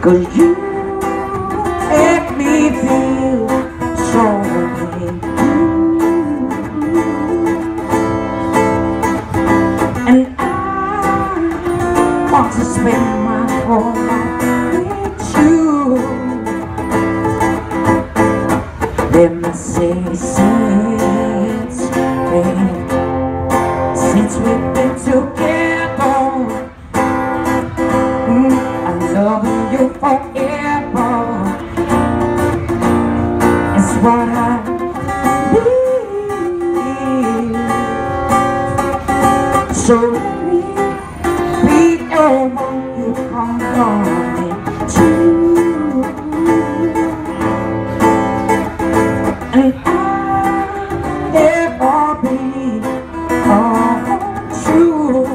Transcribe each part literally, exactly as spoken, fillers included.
'cause you make me feel so blue. And I want to spend my whole life with you. Let me say since, babe, since we've been together, mm, I'm loving you forever. It's what I need. So let me be the one you come running to. And I'll never be untrue.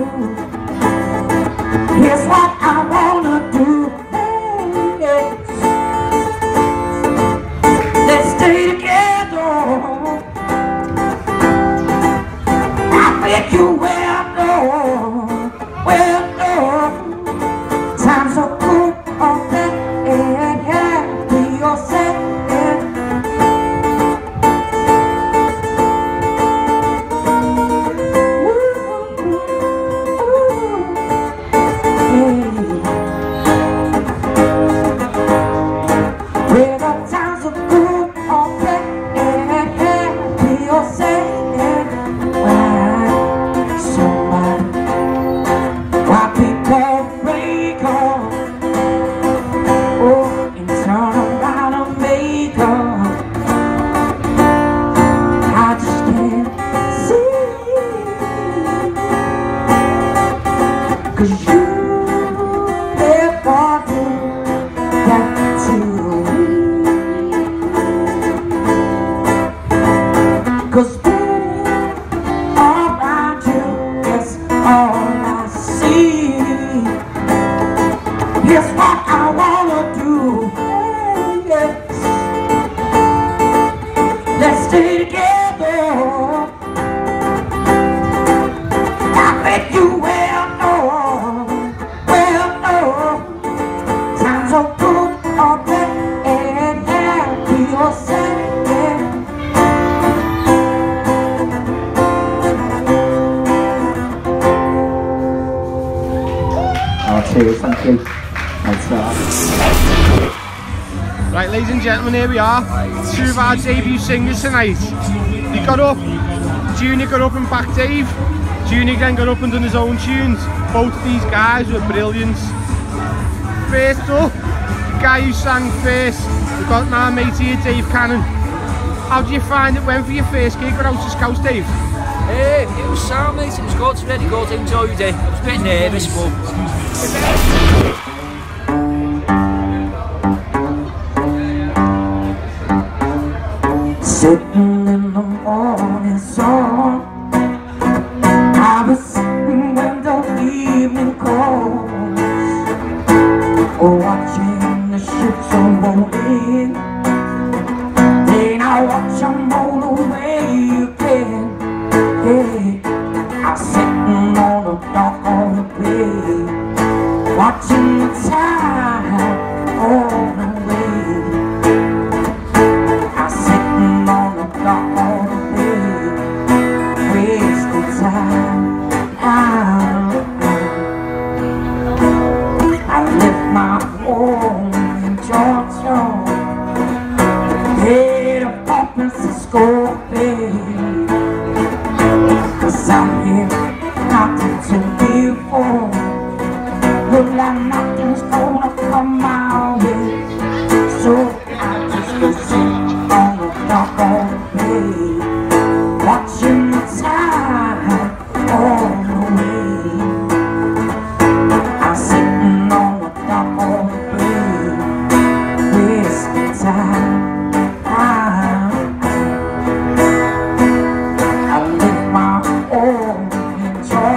Here's what I wanna do. Let's stay together. I bet you well know, well know, times are good or bad, and happy or sad. Cause you never do that to me. Cause baby, around you is all I see. Here's what I wanna do. Yes. Let's stay together. I bet you well know. Cheers, thank you. Thanks for that. Right, ladies and gentlemen, here we are. Two of our debut singers tonight. They got up, Junior got up and backed Dave. Junior then got up and done his own tunes. Both of these guys were brilliant. First up, the guy who sang first, we've got my mate here, Dave Cannon. How do you find it went for your first gig with Out of Scouts, Dave? Uh, it was sound, mate. It was good, really good, enjoyed it. I was a bit nervous, but sitting in the morning sun, I was sitting when the evening comes, watching the ships roll in. Then I watch them roll away again. Hey, I'm sitting on a dock on the bay, watching the tide on the way. I'm sitting on the dock on the bay, wasting time. I, I left my home in Georgia, head up up in Cisco Bay. Cause I'm here, nothing to live for. Look like nothing's gonna come my way. So I just go sit on the dock all day, watching the tide on the way. I'm sitting on the dock all day, wasting time.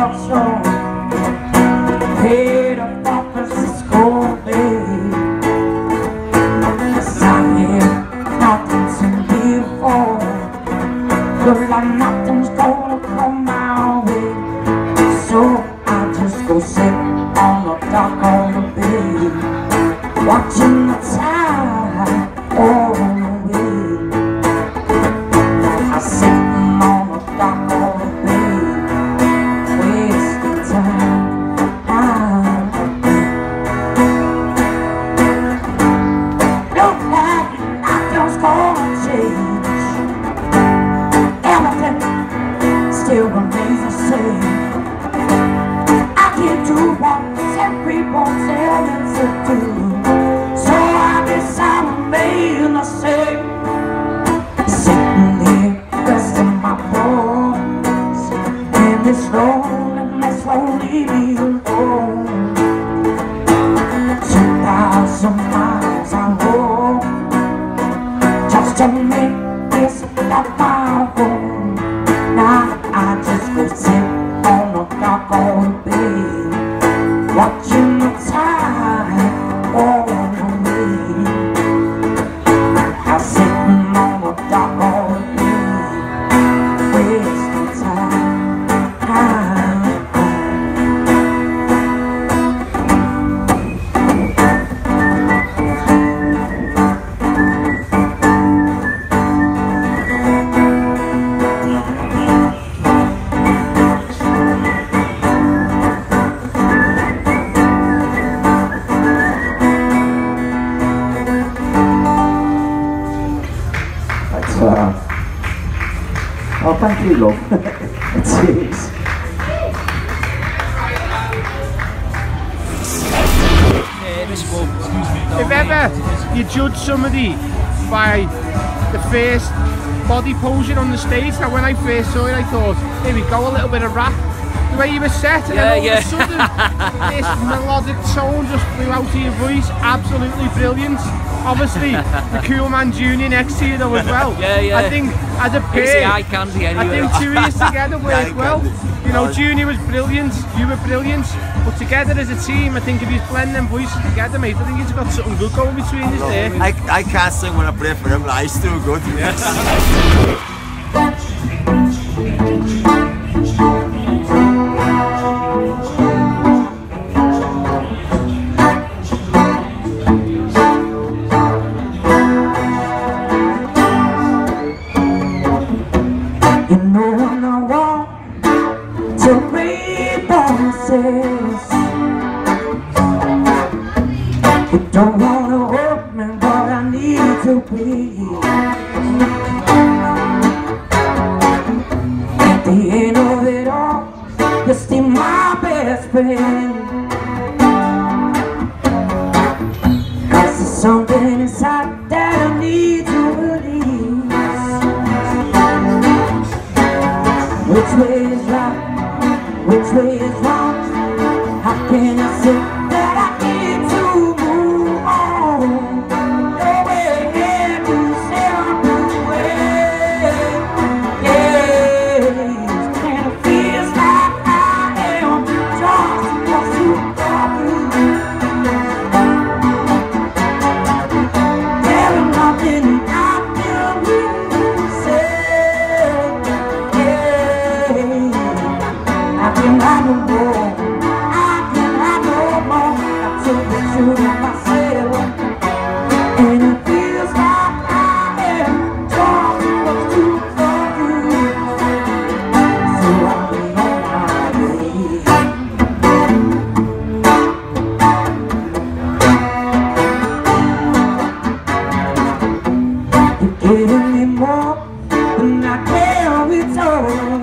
Head up off Cisco Bay, won't leave me alone. Two thousand miles I roam just to make this not my home. Now I just go sit on a dock all day, watching the tide on me. I'm sitting on a dock all day, wasting time. Oh, thank you, love. Cheers. If ever you judge somebody by the first body posing on the stage, now when I first saw it I thought, here we go, a little bit of rap. The way you were set, and yeah, then all yeah. of a sudden this melodic tone just flew out of your voice, absolutely brilliant. Obviously, the Cool Man Junior next to you though as well. Yeah, yeah. I think as a It's the pair, eye candy anyway. I think two of you together worked well. You know, Junior was brilliant, you were brilliant, but together as a team, I think if you blend them voices together, mate, I think you've got something good going between us there. I, I can't sing when I play for him, but I still good. Yes. You know when I want to read promises, you don't want to hurt me, but I need to be. At the end of it all, you're still my best friend. 'Cause there's something inside that I need to release. Which way is right? Which way is wrong? How can I say that I need to move on? No way to say I'm moving. Yes, and it feels like I am just supposed to love you. There is nothing I can say. I can have no more, I can have no more. I took the truth of myself, and it feels like I am just supposed to love you. So I'll be on my way. You're giving me more than I can return.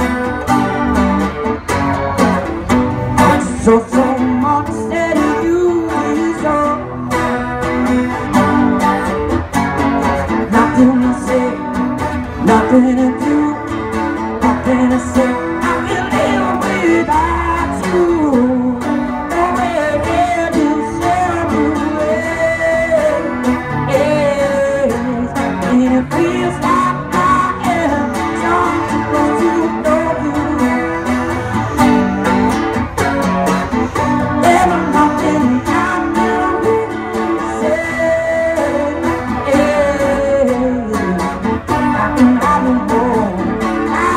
So, so much that you deserve. Nothing to say, nothing to do, nothing to say. I can live without you. No way can you share me away. Yes, and it feels like I am just supposed to know you.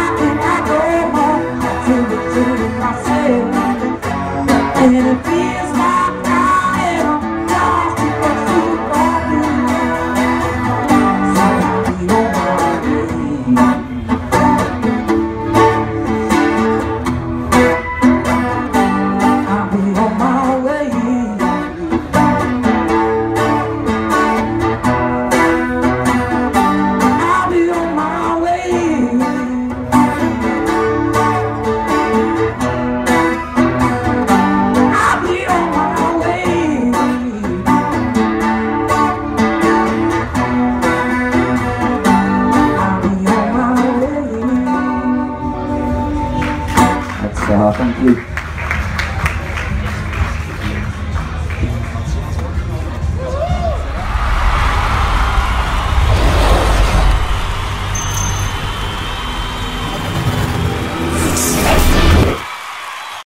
And it feels